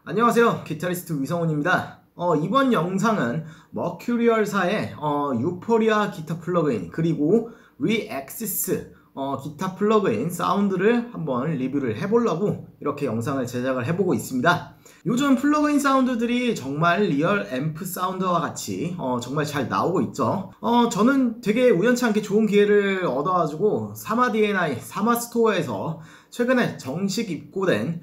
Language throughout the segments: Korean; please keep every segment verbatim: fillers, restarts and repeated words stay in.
안녕하세요, 기타리스트 위성훈입니다. 어, 이번 영상은 머큐리얼사의 어, 유포리아 기타 플러그인 그리고 리엑시스 어, 기타 플러그인 사운드를 한번 리뷰를 해보려고 이렇게 영상을 제작을 해보고 있습니다. 요즘 플러그인 사운드들이 정말 리얼 앰프 사운드와 같이 어, 정말 잘 나오고 있죠. 어, 저는 되게 우연치 않게 좋은 기회를 얻어가지고 사마 디엔아이 사마 스토어에서 최근에 정식 입고된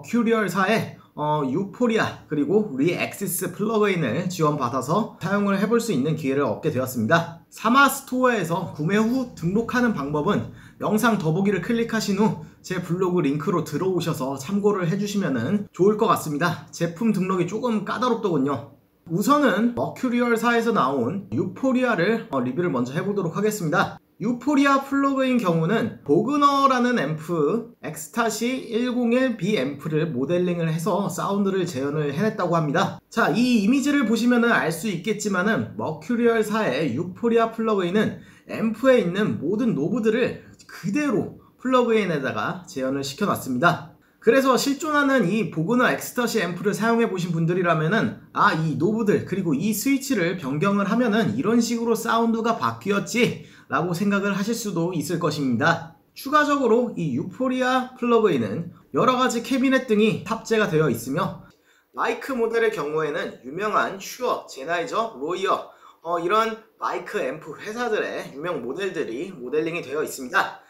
머큐리얼사의 어, 유포리아 그리고 리엑시스 플러그인을 지원받아서 사용을 해볼 수 있는 기회를 얻게 되었습니다. 사마 스토어에서 구매 후 등록하는 방법은 영상 더보기를 클릭하신 후 제 블로그 링크로 들어오셔서 참고를 해주시면 좋을 것 같습니다. 제품 등록이 조금 까다롭더군요. 우선은 머큐리얼사에서 나온 유포리아를 어, 리뷰를 먼저 해보도록 하겠습니다. 유포리아 플러그인 경우는 보그너라는 앰프 엑스타시 백일 비 앰프를 모델링을 해서 사운드를 재현을 해냈다고 합니다. 자, 이 이미지를 보시면 알 수 있겠지만은 머큐리얼사의 유포리아 플러그인은 앰프에 있는 모든 노브들을 그대로 플러그인에다가 재현을 시켜놨습니다. 그래서 실존하는 이 보그너 엑스타시 앰프를 사용해 보신 분들이라면은 아, 이 노브들 그리고 이 스위치를 변경을 하면은 이런 식으로 사운드가 바뀌었지 라고 생각을 하실 수도 있을 것입니다. 추가적으로 이 유포리아 플러그인은 여러가지 캐비넷 등이 탑재가 되어 있으며 마이크 모델의 경우에는 유명한 슈어, 제나이저, 로이어 어, 이런 마이크 앰프 회사들의 유명 모델들이 모델링이 되어 있습니다.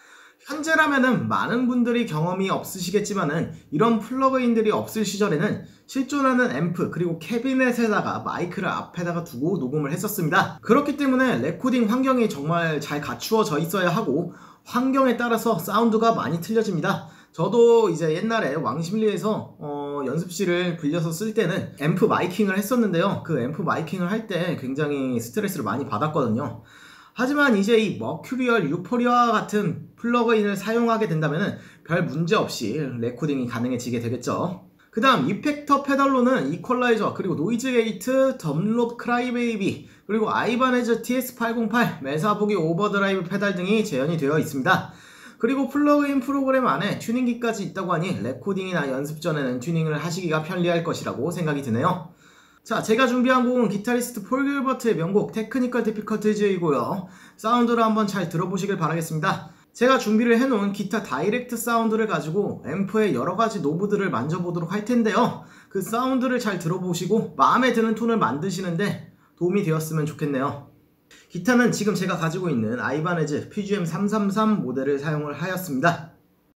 현재라면은 많은 분들이 경험이 없으시겠지만은 이런 플러그인들이 없을 시절에는 실존하는 앰프 그리고 캐비넷에다가 마이크를 앞에다가 두고 녹음을 했었습니다. 그렇기 때문에 레코딩 환경이 정말 잘 갖추어져 있어야 하고 환경에 따라서 사운드가 많이 틀려집니다. 저도 이제 옛날에 왕십리에서 어, 연습실을 빌려서 쓸 때는 앰프 마이킹을 했었는데요. 그 앰프 마이킹을 할 때 굉장히 스트레스를 많이 받았거든요. 하지만 이제 이 머큐리얼 유포리아와 같은 플러그인을 사용하게 된다면 별 문제 없이 레코딩이 가능해지게 되겠죠. 그 다음 이펙터 페달로는 이퀄라이저 그리고 노이즈 게이트, 덤롭 크라이베이비 그리고 아이바네즈 티에스 팔공팔, 메사보기 오버드라이브 페달 등이 재현이 되어 있습니다. 그리고 플러그인 프로그램 안에 튜닝기까지 있다고 하니 레코딩이나 연습 전에는 튜닝을 하시기가 편리할 것이라고 생각이 드네요. 자, 제가 준비한 곡은 기타리스트 폴 길버트의 명곡 테크니컬 디피컬티즈이고요. 사운드를 한번 잘 들어보시길 바라겠습니다. 제가 준비를 해놓은 기타 다이렉트 사운드를 가지고 앰프의 여러가지 노브들을 만져보도록 할 텐데요. 그 사운드를 잘 들어보시고 마음에 드는 톤을 만드시는데 도움이 되었으면 좋겠네요. 기타는 지금 제가 가지고 있는 아이바네즈 피지엠 삼삼삼 모델을 사용을 하였습니다.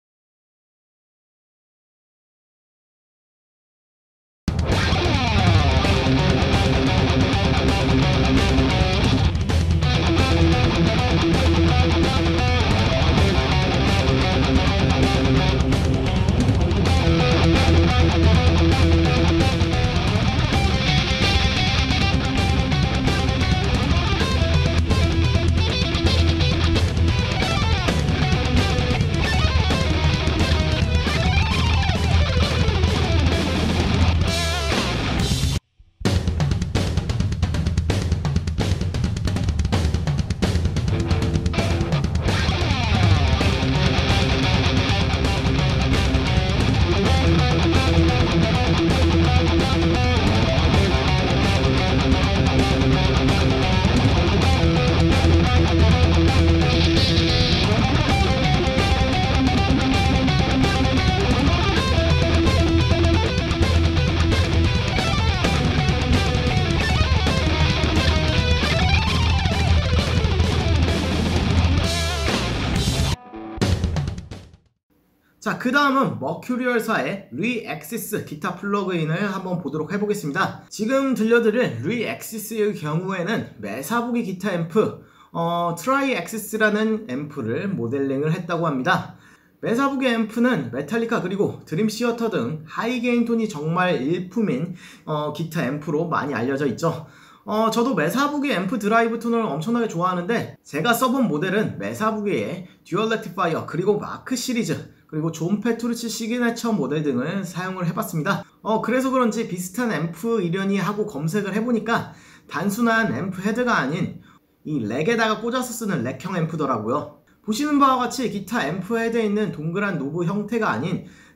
자, 그 다음은 머큐리얼사의 리엑시스 기타 플러그인을 한번 보도록 해보겠습니다. 지금 들려드릴 리엑시스의 경우에는 메사보기 기타 앰프 어, 트라이엑시스라는 앰프를 모델링을 했다고 합니다. 메사보기 앰프는 메탈리카 그리고 드림시어터 등 하이게인 톤이 정말 일품인 어, 기타 앰프로 많이 알려져 있죠. 어, 저도 메사보기 앰프 드라이브 톤을 엄청나게 좋아하는데 제가 써본 모델은 메사보기의 듀얼 렉티파이어 그리고 마크 시리즈 그리고 존 페트루치 시그네처 모델 등을 사용을 해봤습니다. 어, 그래서 그런지 비슷한 앰프 이려니 하고 검색을 해보니까 단순한 앰프 헤드가 아닌 이 렉에다가 꽂아서 쓰는 렉형 앰프더라고요. 보시는 바와 같이 기타 앰프 헤드에 있는 동그란 노브 형태가 아닌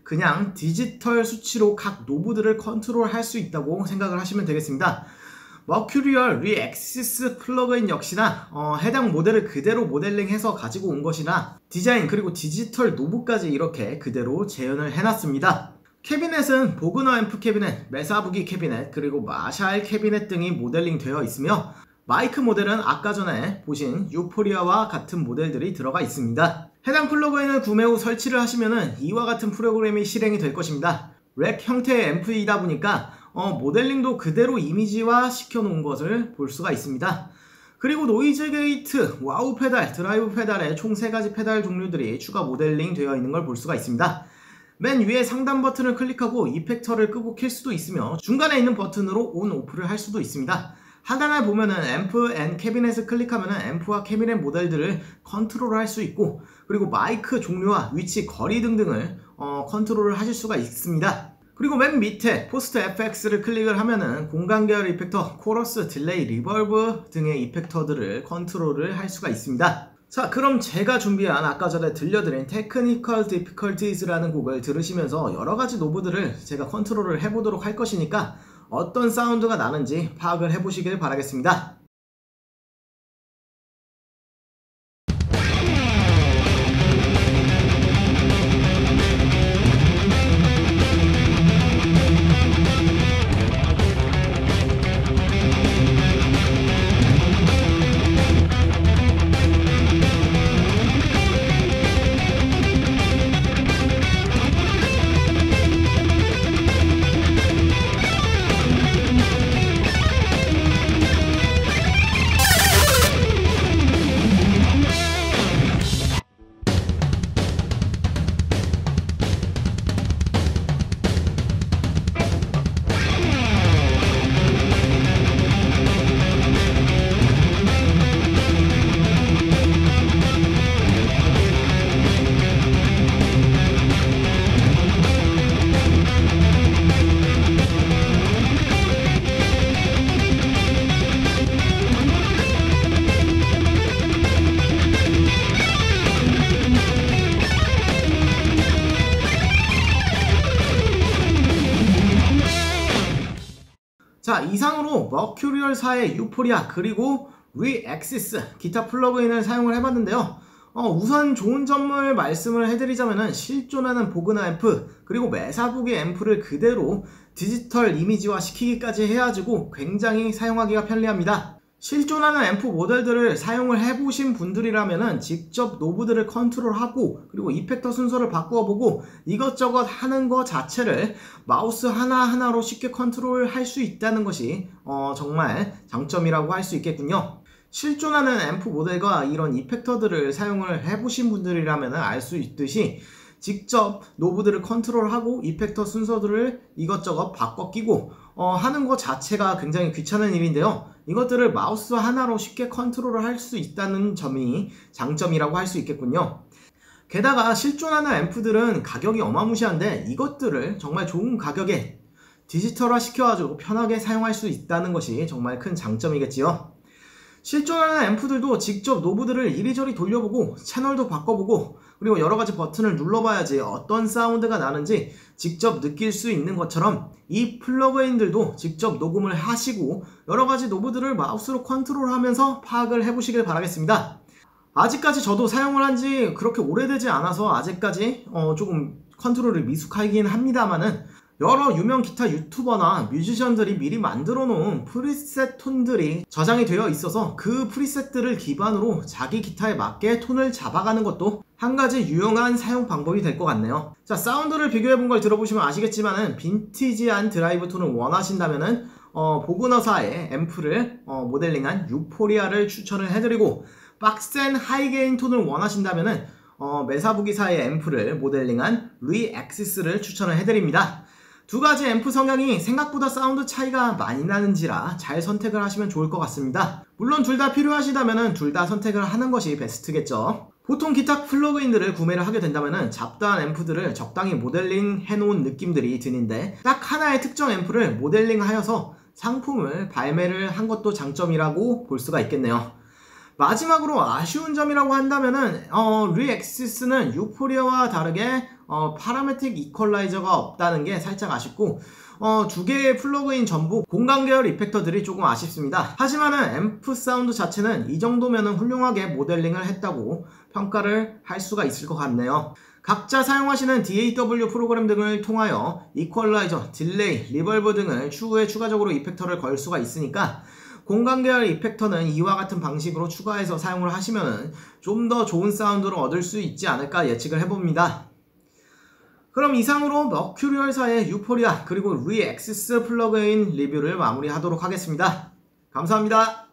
그냥 디지털 수치로 각 노브들을 컨트롤할 수 있다고 생각을 하시면 되겠습니다. 머큐리얼 리액시스 플러그인 역시나 어, 해당 모델을 그대로 모델링해서 가지고 온 것이나 디자인 그리고 디지털 노브까지 이렇게 그대로 재현을 해놨습니다. 캐비넷은 보그너 앰프 캐비넷, 메사부기 캐비넷, 그리고 마샬 캐비넷 등이 모델링 되어 있으며 마이크 모델은 아까 전에 보신 유포리아와 같은 모델들이 들어가 있습니다. 해당 플러그인을 구매 후 설치를 하시면은 이와 같은 프로그램이 실행이 될 것입니다. 렉 형태의 앰프이다 보니까 어, 모델링도 그대로 이미지화 시켜놓은 것을 볼 수가 있습니다. 그리고 노이즈 게이트, 와우 페달, 드라이브 페달의 총 세 가지 페달 종류들이 추가 모델링 되어 있는 걸 볼 수가 있습니다. 맨 위에 상단 버튼을 클릭하고 이펙터를 끄고 켤 수도 있으며 중간에 있는 버튼으로 온, 오프를 할 수도 있습니다. 하단에 보면은 앰프 앤 캐비넷을 클릭하면은 앰프와 캐비넷 모델들을 컨트롤 할 수 있고 그리고 마이크 종류와 위치, 거리 등등을 어, 컨트롤을 하실 수가 있습니다. 그리고 맨 밑에 포스트 에프엑스를 클릭을 하면은 공간 계열 이펙터, 코러스, 딜레이, 리버브 등의 이펙터들을 컨트롤을 할 수가 있습니다. 자, 그럼 제가 준비한 아까 전에 들려드린 Technical Difficulties라는 곡을 들으시면서 여러가지 노브들을 제가 컨트롤을 해보도록 할 것이니까 어떤 사운드가 나는지 파악을 해보시길 바라겠습니다. 자, 이상으로 머큐리얼사의 유포리아 그리고 리액시스 기타 플러그인을 사용을 해봤는데요. 어, 우선 좋은 점을 말씀을 해드리자면은 실존하는 보그너 앰프 그리고 메사부기 앰프를 그대로 디지털 이미지화 시키기까지 해가지고 굉장히 사용하기가 편리합니다. 실존하는 앰프 모델들을 사용을 해보신 분들이라면은 직접 노브들을 컨트롤하고 그리고 이펙터 순서를 바꾸어보고 이것저것 하는 것 자체를 마우스 하나하나로 쉽게 컨트롤할 수 있다는 것이 어, 정말 장점이라고 할 수 있겠군요. 실존하는 앰프 모델과 이런 이펙터들을 사용을 해보신 분들이라면 알 수 있듯이 직접 노브들을 컨트롤하고 이펙터 순서들을 이것저것 바꿔 끼고 어, 하는 것 자체가 굉장히 귀찮은 일인데요. 이것들을 마우스 하나로 쉽게 컨트롤을 할 수 있다는 점이 장점이라고 할 수 있겠군요. 게다가 실존하는 앰프들은 가격이 어마무시한데 이것들을 정말 좋은 가격에 디지털화 시켜가지고 편하게 사용할 수 있다는 것이 정말 큰 장점이겠지요. 실존하는 앰프들도 직접 노브들을 이리저리 돌려보고 채널도 바꿔보고 그리고 여러가지 버튼을 눌러봐야지 어떤 사운드가 나는지 직접 느낄 수 있는 것처럼 이 플러그인들도 직접 녹음을 하시고 여러가지 노브들을 마우스로 컨트롤하면서 파악을 해보시길 바라겠습니다. 아직까지 저도 사용을 한지 그렇게 오래되지 않아서 아직까지 어 조금 컨트롤을 미숙하긴 합니다만은 여러 유명 기타 유튜버나 뮤지션들이 미리 만들어 놓은 프리셋 톤들이 저장이 되어 있어서 그 프리셋들을 기반으로 자기 기타에 맞게 톤을 잡아가는 것도 한 가지 유용한 사용 방법이 될 것 같네요. 자, 사운드를 비교해 본 걸 들어보시면 아시겠지만은 빈티지한 드라이브 톤을 원하신다면은 어, 보그너사의 앰프를 어, 모델링한 유포리아를 추천을 해드리고 빡센 하이게인 톤을 원하신다면은 어, 메사부기사의 앰프를 모델링한 리액시스를 추천을 해드립니다. 두 가지 앰프 성향이 생각보다 사운드 차이가 많이 나는지라 잘 선택을 하시면 좋을 것 같습니다. 물론 둘 다 필요하시다면 둘 다 선택을 하는 것이 베스트겠죠. 보통 기타 플러그인들을 구매를 하게 된다면 잡다한 앰프들을 적당히 모델링 해놓은 느낌들이 드는데 딱 하나의 특정 앰프를 모델링 하여서 상품을 발매를 한 것도 장점이라고 볼 수가 있겠네요. 마지막으로 아쉬운 점이라고 한다면은 어, 리액시스는 유포리아와 다르게 어, 파라메틱 이퀄라이저가 없다는 게 살짝 아쉽고 어, 두 개의 플러그인 전부 공간 계열 이펙터들이 조금 아쉽습니다. 하지만은 앰프 사운드 자체는 이 정도면은 훌륭하게 모델링을 했다고 평가를 할 수가 있을 것 같네요. 각자 사용하시는 디 에이 더블유 프로그램 등을 통하여 이퀄라이저, 딜레이, 리벌브 등을 추후에 추가적으로 이펙터를 걸 수가 있으니까 공간 계열 이펙터는 이와 같은 방식으로 추가해서 사용을 하시면 좀 더 좋은 사운드를 얻을 수 있지 않을까 예측을 해봅니다. 그럼 이상으로 머큐리얼사의 유포리아 그리고 리엑시스 플러그인 리뷰를 마무리하도록 하겠습니다. 감사합니다.